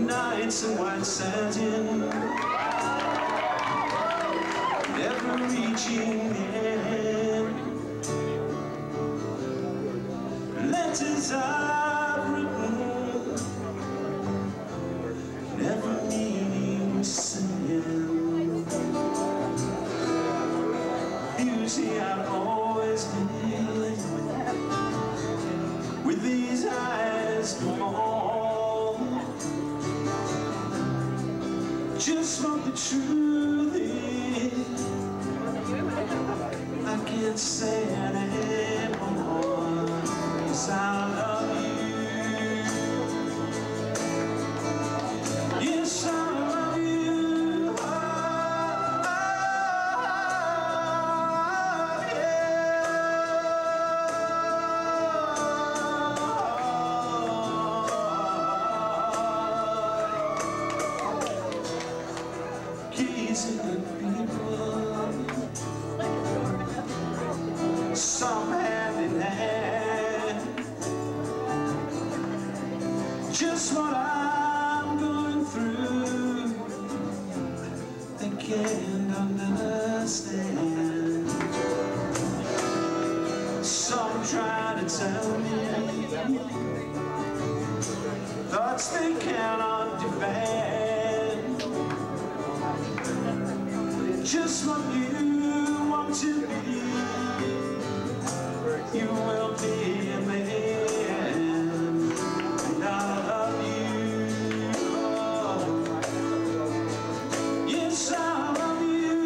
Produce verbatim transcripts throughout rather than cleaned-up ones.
Nights in white satin, never reaching the end. Letters I've written, never meaning to send. Beauty I've always been, with these eyes come on. Just what the truth is, I can't say it anymore, 'cause I love you. Yes, I love you. Oh, Kissing people, some hand in hand. Just what I'm going through, they can't understand. Some try to tell me thoughts they cannot defend. Just what you want to be, you will be a man. And I love you. Yes, I love you.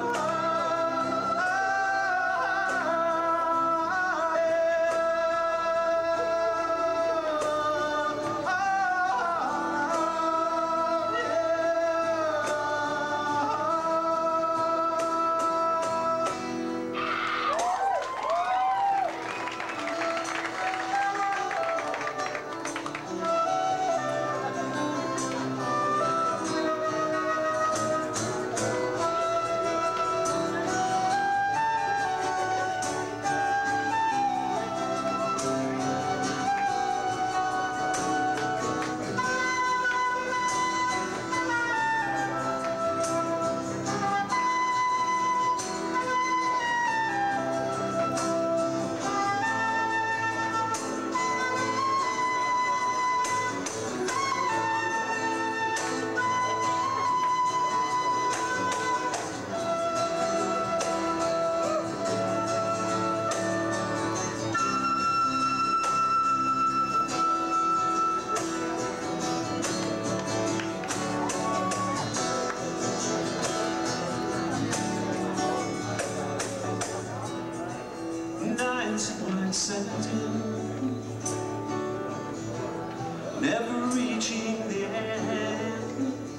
Nights white satin, never reaching the end.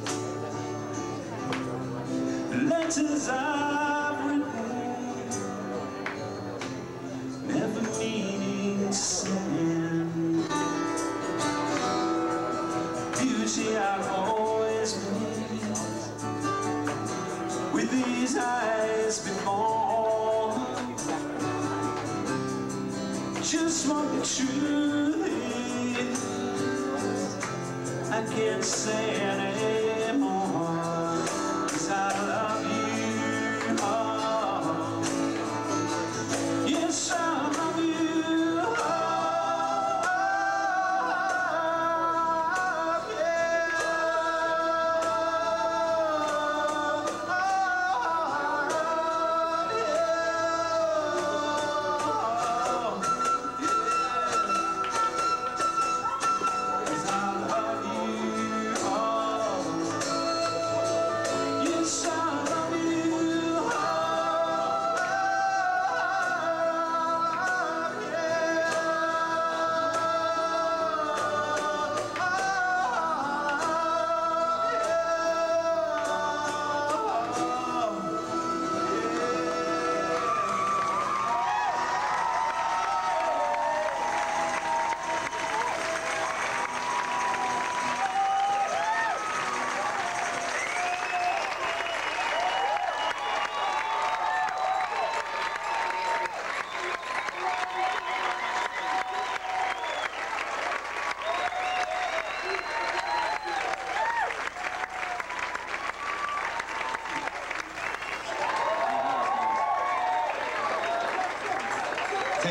Letters I've written, never meaning to send. Beauty I've always been, with these eyes before. Just what the truth is, I can't say it anymore, 'cause I love you. Oh, yes, I love you.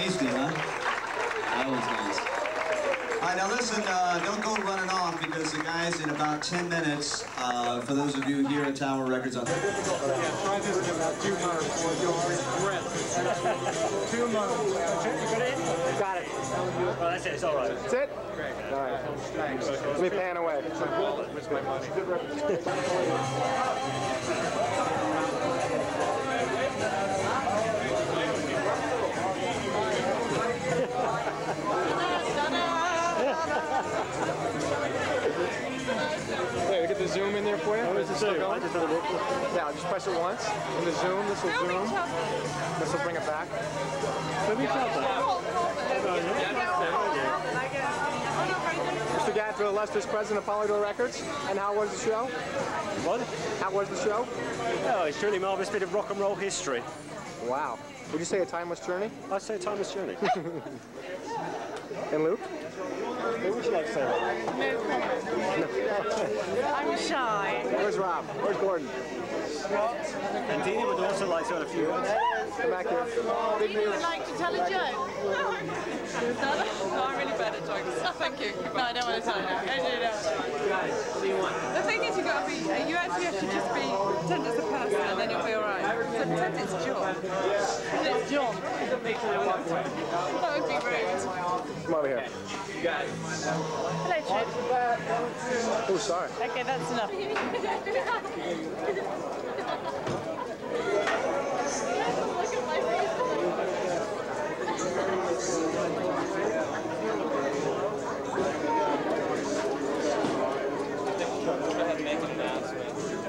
tasty, huh? That was nice. All right, now listen, uh, don't go running off because the guys in about ten minutes, uh, for those of you here at Tower Records on... Yeah, try this in about two months or you'll regret it. Two months. Got it. Well, that's it, it's all right. That's it? Great. All right. Thanks. Let me pan away. Where's my money? Wait, we get the zoom in there for you? Where's the still going? Yeah, I'll just press it once. And the zoom, this will zoom. This will bring it back. Mister Gadswell, Lester's president of Polydor Records. And how was the show? What? How was the show? Oh, it's truly a marvelous bit of rock and roll history. Wow. Would you say a timeless journey? I'd say a timeless journey. And Luke? What would you like to say? No comment. I'm shy. Where's Rob? Where's Gordon? And Dina would also like to add a few words. Come back here. Big You would news. like to tell a joke? No. No, I'm really bad at jokes. Thank you. No, I don't want to tell a joke. I do that. The thing is, you've got to be, you actually have to just be, pretend it's a person and then you'll be alright. So pretend it's John. And it's John. That would be rude. Come over here. Hello, Chip. Oh, sorry. Okay, that's enough. Look at my face. Go ahead and make an announcement.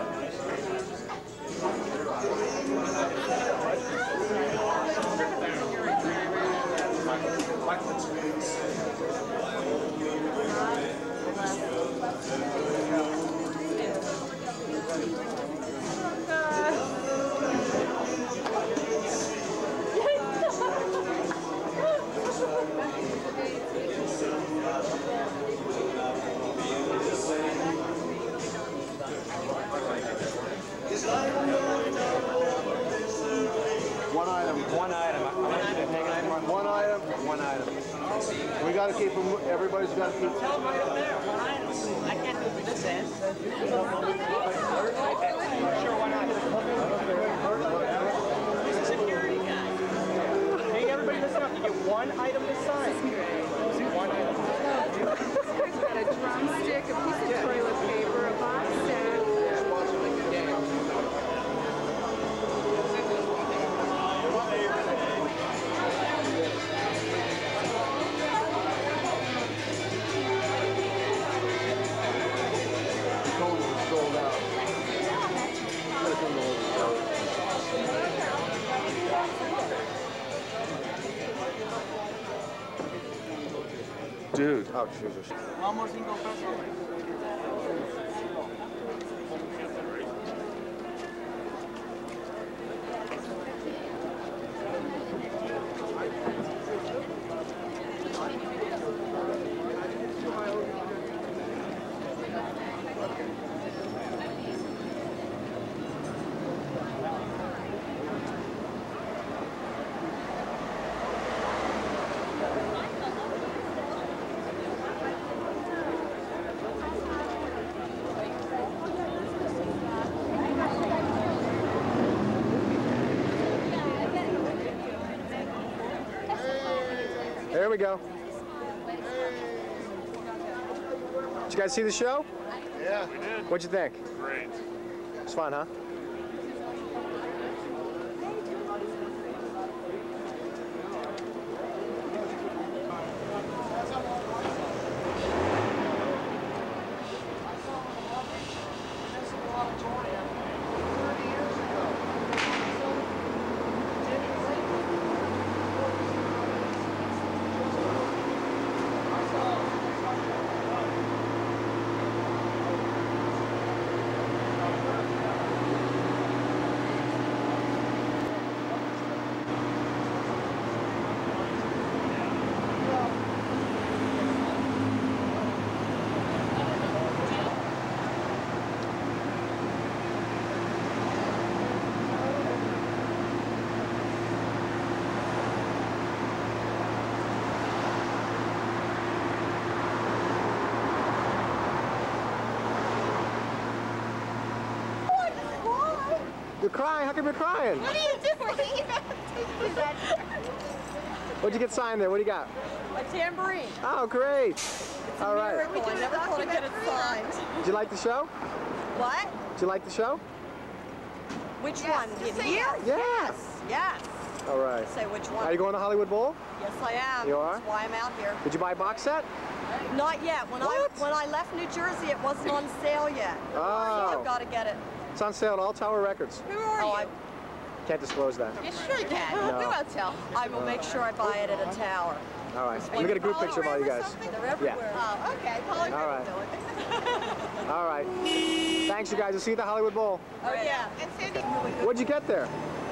One item. One item. I want you to take an item on One item. one item. We got to keep them. Everybody's got to keep. I can't do this end. Sure, why not? He's a security guy. Hey, everybody, listen up. You get one item this size. One item. We've got a drumstick, a piece of toilet paper, a box set. Dude. Oh, Jesus. One more single person. There we go. Did you guys see the show? Yeah, we did. What'd you think? Great. It's fun, huh? You're crying? How come you're crying? What are you doing? What'd you get signed there? What do you got? A tambourine. Oh, great. It's All a right. miracle. I never thought I'd get it signed. Did you like the show? What? Did you like the show? Which Yes. one? Just The say year? Yes. Yes. All right. Say which one? Are you going to Hollywood Bowl? Yes, I am. You are? That's why I'm out here. Did you buy a box set? Not yet. When What? I when I left New Jersey, it wasn't on sale yet. Oh. So I've got to get it. It's on sale at all Tower Records. Who are Oh, you? I, Can't disclose that. You sure can. No. We won't tell. I will make sure I buy it at a tower. All right. Let me get a group picture of all you guys. They're everywhere. Oh, okay. Polly All right. right. All right. Thanks, you guys. We'll see you at the Hollywood Bowl. Oh yeah. And Sandy. What'd you get there?